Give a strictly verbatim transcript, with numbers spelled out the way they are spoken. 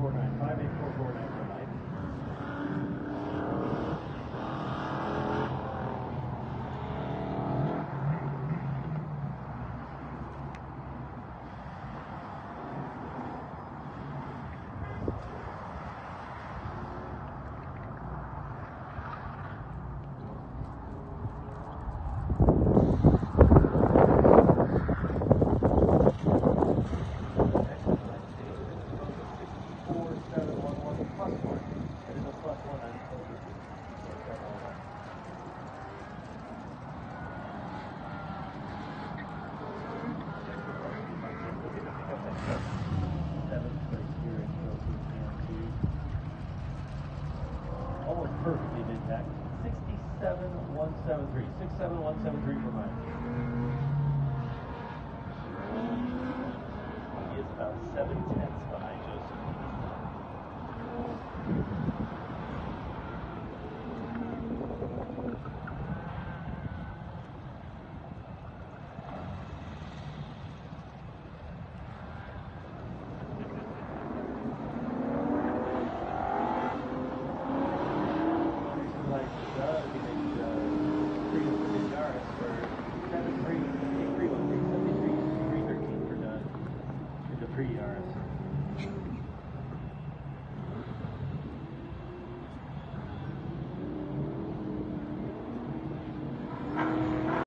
four nine, five eight four four nine four nine. Almost perfectly intact. sixty-seven one seven three. six seven one seven three for mine. He is about seven tenths behind Joseph. Prius.